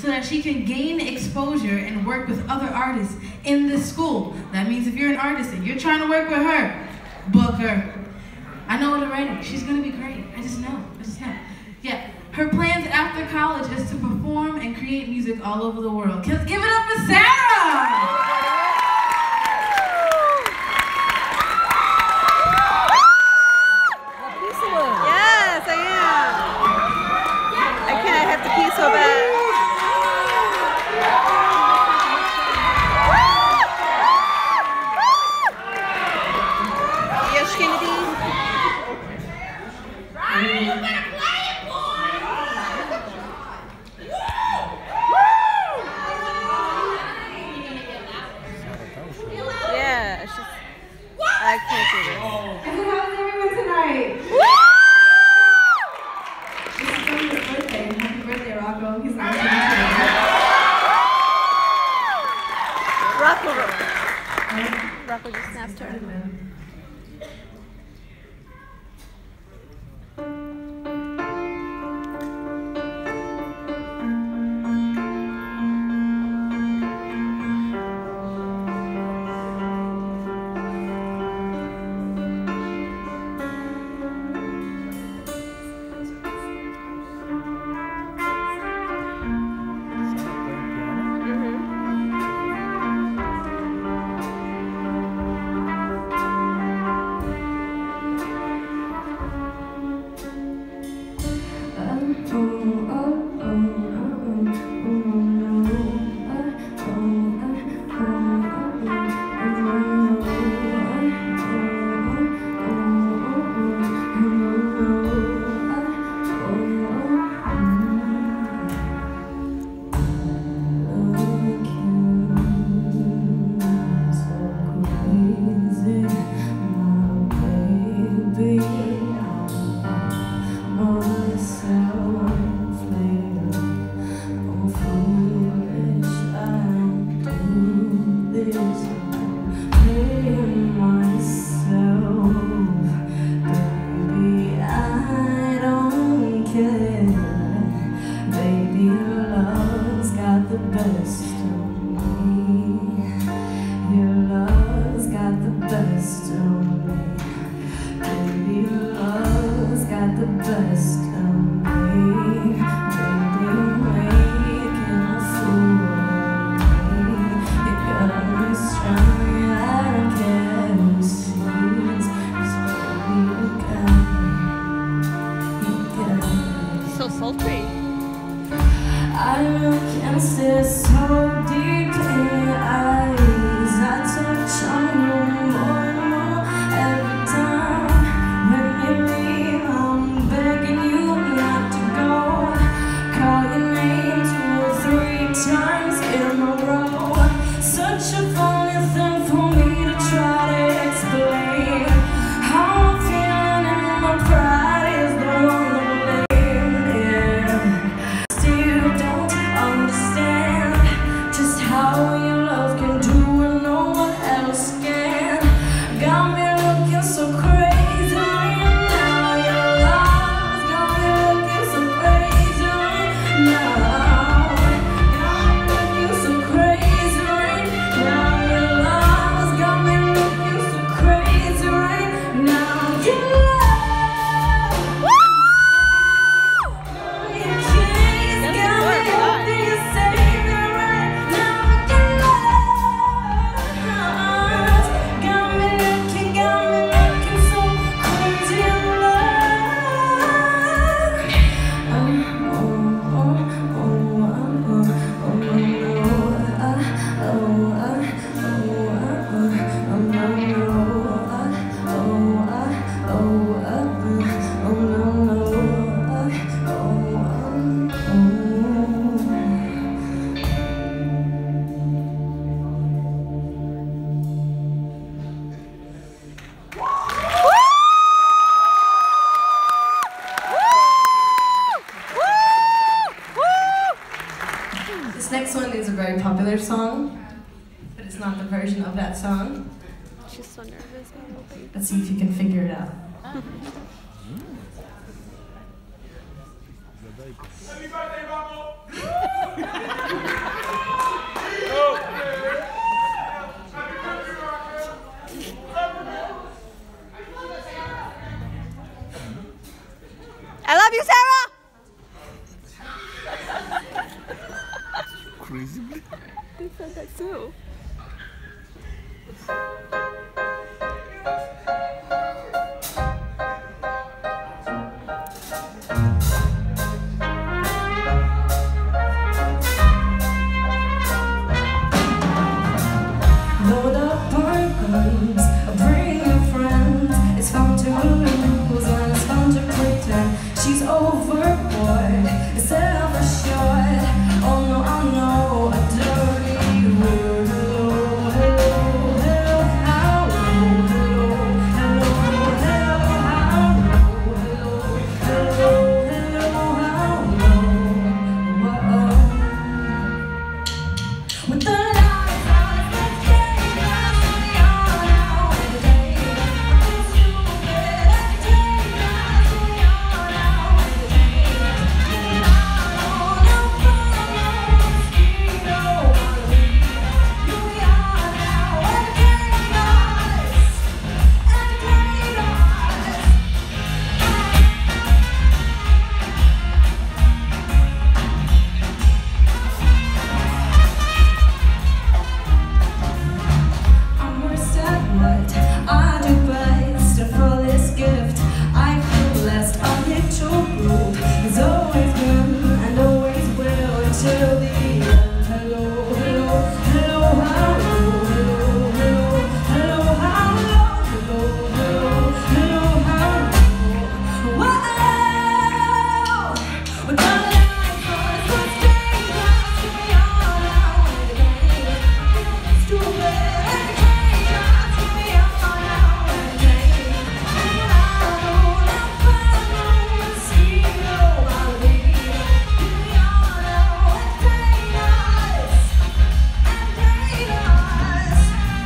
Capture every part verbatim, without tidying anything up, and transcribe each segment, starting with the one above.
so that she can gain exposure and work with other artists in this school. That means if you're an artist and you're trying to work with her, book her. I know it already. She's gonna be great. I just know. I just know. Yeah. Her plans after college is to perform and create music all over the world. Give it up for Sarah! Yes, I am. I can't. I have to pee so bad. Yes, Kennedy. Ronnie, you better play it, boy. Yeah, it's just, I can't do this. And how's everyone tonight? This is Sophie's birthday. Happy birthday, Rocco. He's not Rocco, Rocco just snapped her. song, but it's not the version of that song. She's so nervous. Let's see if you can figure it out. Happy birthday, Rocco! They said that too. Load up our guns, bring your friends. It's fun to lose and it's fun to pretend. She's overboard, self-assured. Oh no, I know a dirty word. Hello, hello, hello, how hello, hello, hello, hello, how hello, hello, hello, how low. With the lights on, let's take us beyond our day. It's stupid, let's take us beyond our day. And I don't know mosquito, you are now and take us, and take us. I'm worst at what I do best. For this gift, I feel blessed. A little group has always been and always will until the end. Hello, hello, hello, how hello, hello, hello, how hello, hello, hello, how whoa. With the lights on, let's take us beyond our day. Stupid, let's take us beyond our day. And I don't know mosquito, I'll be beyond our take us, and take us.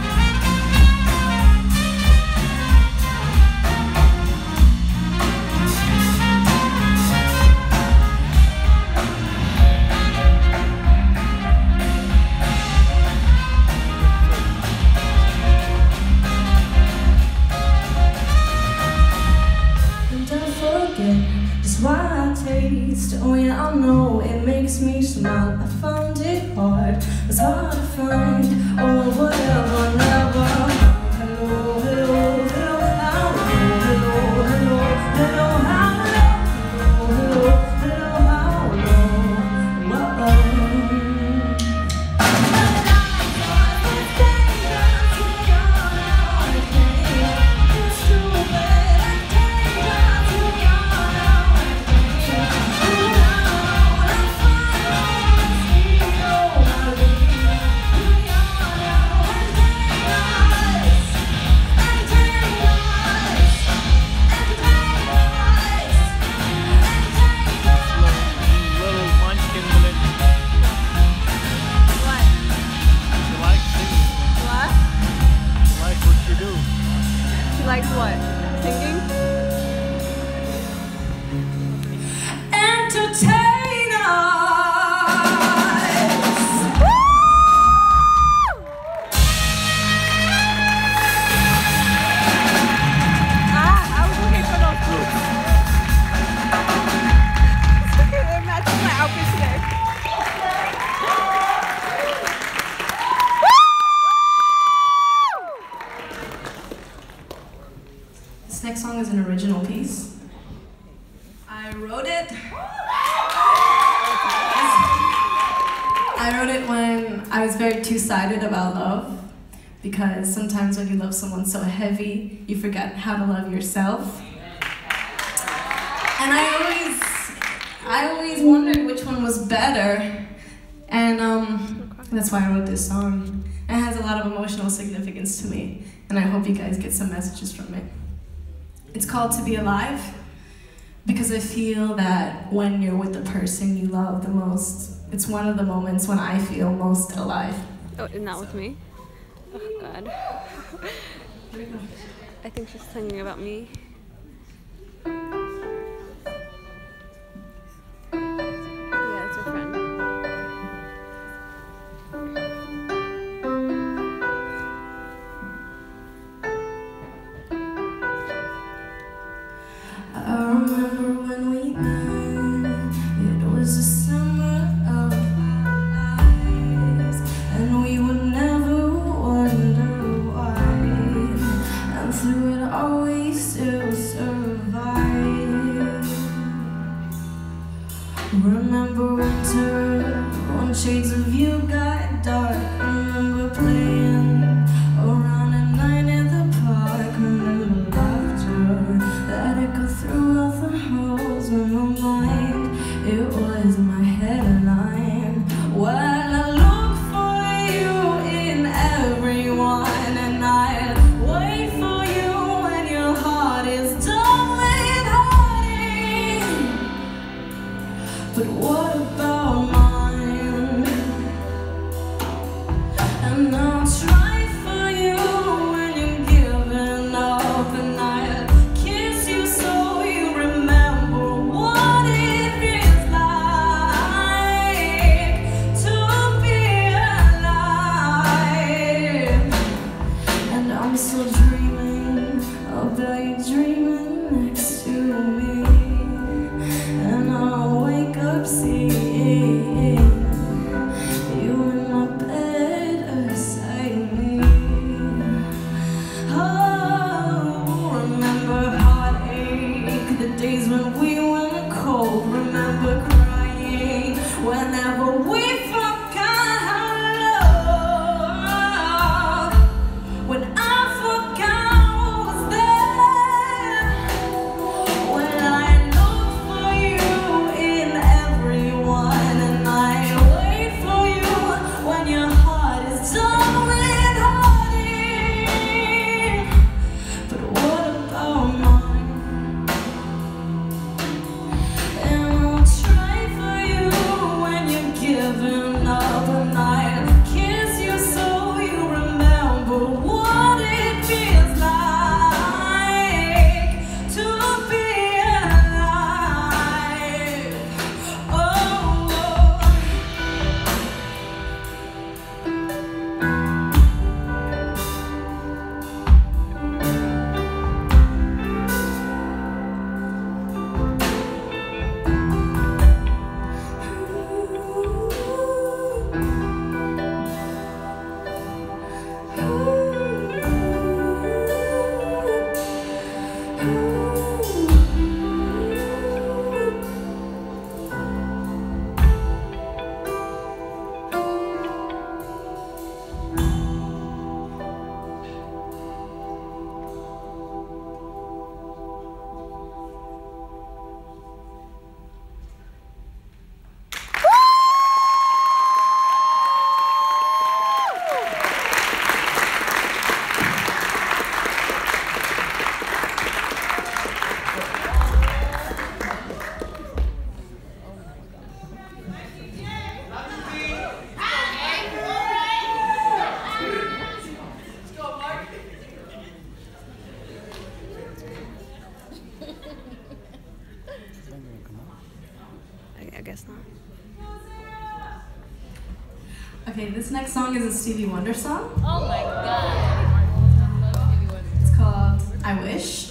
And I forget just why I taste. Oh yeah, I know it makes me smile. I found it hard, it's hard to find. Oh, whatever, never. Hello, hello, hello, how hello, hello, hello, how hello, hello, how whoa. Little munchkin village. What? She likes singing. What? She likes what you do. She likes what? Singing? Entertain us. Ah, I was looking for those boots. It matches my outfit today. This next song is an original piece. I wrote it. I wrote it when I was very two-sided about love, because sometimes when you love someone so heavy, you forget how to love yourself. And I always, I always wondered which one was better, and um, that's why I wrote this song. It has a lot of emotional significance to me, and I hope you guys get some messages from it. It's called To Be Alive, because I feel that when you're with the person you love the most, it's one of the moments when I feel most alive. Oh, and not with me? Oh, God. I think she's singing about me. Yeah, it's her friend. I remember when we met, it was the summer of our lives. shades of you got dark. Remember playing around at night in the park. Remember laughter that echoed through all the halls. In my mind, it was my headline. While I look for you in everyone, and I wait for you when your heart is done with hiding. But what about mine? And I'll try for you when you're giving up, and I'll kiss you so you remember what it feels like to be alive. And I'm still dreaming about you dreaming next to me, and I'll wake up seeing you in my bed beside me. Oh, remember heartache, the days when we went cold. Remember crying whenever we forgot how love. When I forgot who was there. When I look for you in everyone, and I wait for you when your heart is done with hiding. But what about mine? And I'll try for you when you're giving up, and I'll kiss you so you remember what it feels like to be alive. Oh, I, I guess not. okay, this next song is a Stevie Wonder song. Oh my god. It's called I Wish.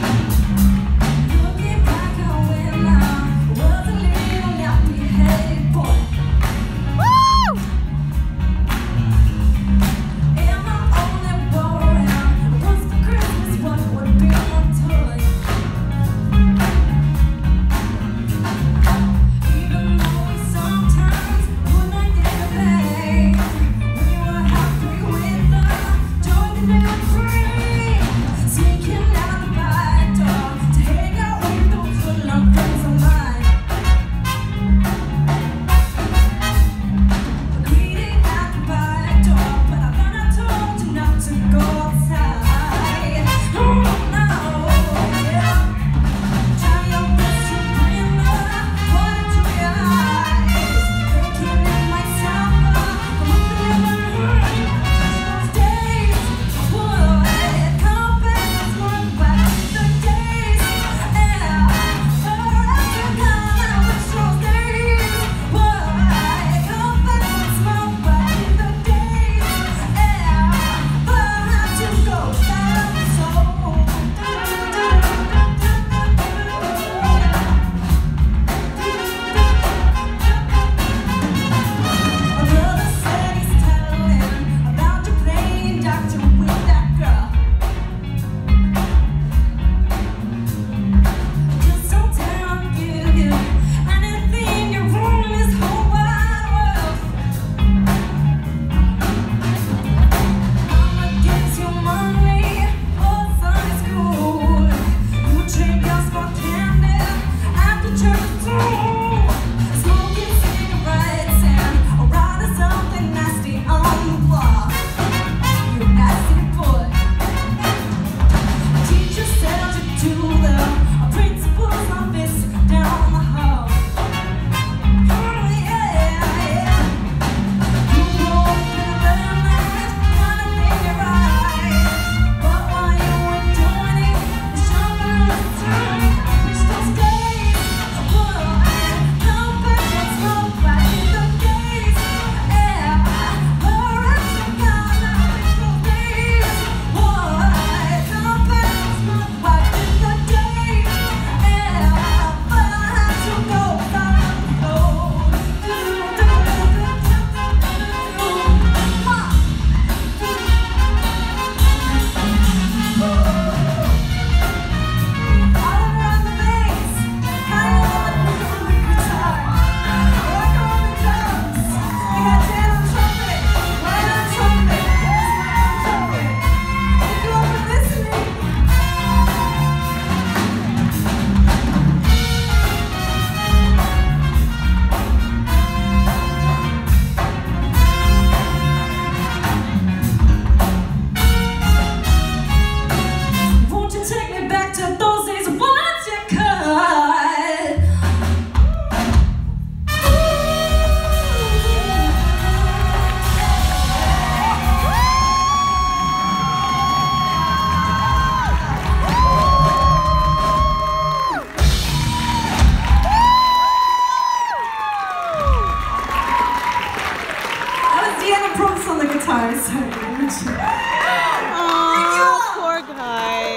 Looking back on when I was a little nappy-headed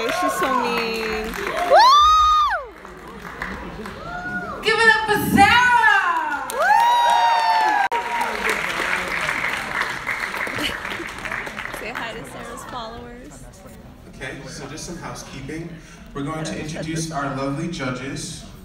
she's so mean. Woo! Give it up for Sarah! Say hi to Sarah's followers. Okay, so just some housekeeping. We're going to introduce our lovely judges